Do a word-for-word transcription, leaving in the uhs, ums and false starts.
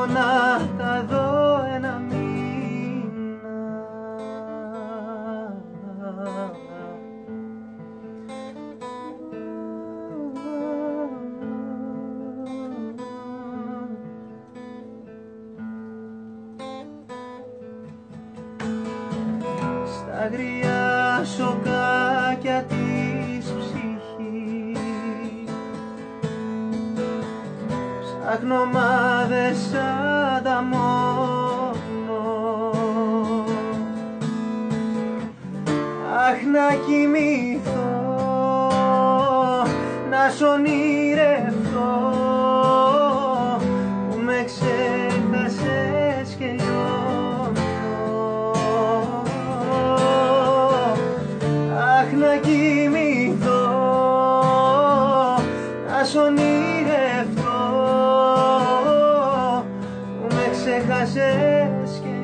να τα δω ένα μήνα. Στα αγριά σοκάκια της ψυχής ψάχνω ομάδες σαν τα μόνο. Αχ, να κοιμηθώ, να σ' ονειρευτώ που με ξέχασες και λιώνω. Αχ, να κοιμηθώ, να σ' ονειρευτώ που με ξέχασες και